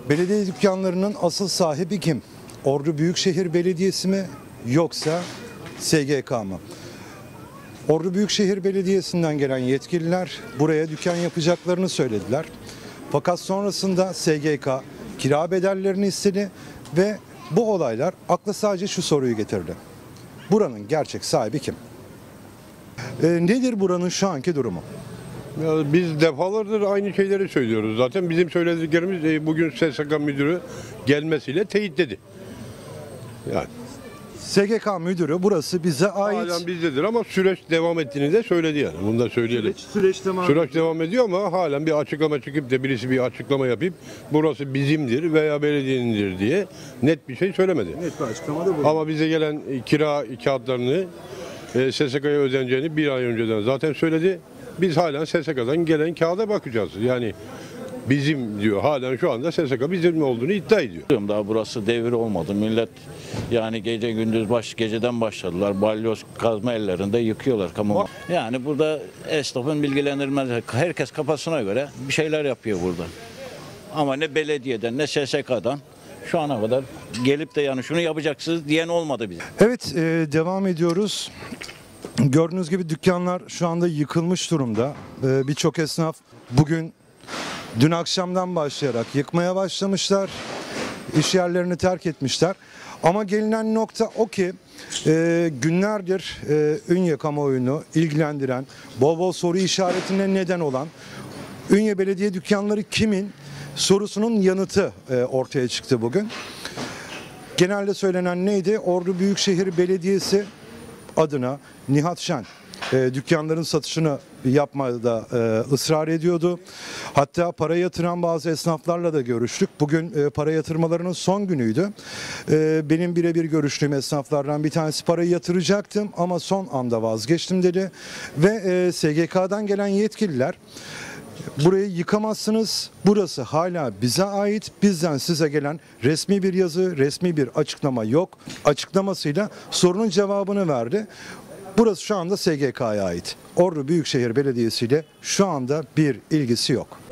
Belediye dükkanlarının asıl sahibi kim? Ordu Büyükşehir Belediyesi mi yoksa SGK mı? Ordu Büyükşehir Belediyesi'nden gelen yetkililer buraya dükkan yapacaklarını söylediler. Fakat sonrasında SGK kira bedellerini istedi ve bu olaylar akla sadece şu soruyu getirdi. Buranın gerçek sahibi kim? Nedir buranın şu anki durumu? Ya biz defalardır aynı şeyleri söylüyoruz. Zaten bizim söylediklerimiz bugün SSK müdürü gelmesiyle teyitledi. Yani SGK müdürü burası bize ait. halen bizdedir ama süreç devam ettiğini de söyledi yani. Bunu da söyleyelim. Süreç devam ediyor ama halen bir açıklama çıkıp da birisi bir açıklama yapıp burası bizimdir veya belediyenindir diye net bir şey söylemedi. Net bir açıklama da bu. Ama bize gelen kira kağıtlarını SSK'ya ödeneceğini bir ay önceden zaten söyledi. Biz halen SSK'dan gelen kağıda bakacağız. Yani bizim diyor, halen şu anda SSK bizim olduğunu iddia ediyor. Daha burası devir olmadı. Millet yani gece gündüz geceden başladılar. Balyoz kazma ellerinde yıkıyorlar kamu. Yani burada esnafın bilgilendirmesi, herkes kafasına göre bir şeyler yapıyor burada. Ama ne belediyeden ne SSK'dan şu ana kadar gelip de yani şunu yapacaksınız diyen olmadı bize. Evet, devam ediyoruz. Gördüğünüz gibi dükkanlar şu anda yıkılmış durumda. Birçok esnaf dün akşamdan başlayarak yıkmaya başlamışlar. İş yerlerini terk etmişler. Ama gelinen nokta o ki günlerdir Ünye kamuoyunu ilgilendiren, bol bol soru işaretine neden olan Ünye Belediye dükkanları kimin sorusunun yanıtı ortaya çıktı bugün. Genelde söylenen neydi? Ordu Büyükşehir Belediyesi adına Nihat Şen dükkanların satışını yapmada ısrar ediyordu. Hatta para yatıran bazı esnaflarla da görüştük. Bugün para yatırmalarının son günüydü. Benim birebir görüştüğüm esnaflardan bir tanesi parayı yatıracaktım ama son anda vazgeçtim dedi. Ve SGK'dan gelen yetkililer burayı yıkamazsınız. Burası hala bize ait. Bizden size gelen resmi bir yazı, resmi bir açıklama yok. Açıklamasıyla sorunun cevabını verdi. Burası şu anda SGK'ya ait. Ordu Büyükşehir Belediyesi ile şu anda bir ilgisi yok.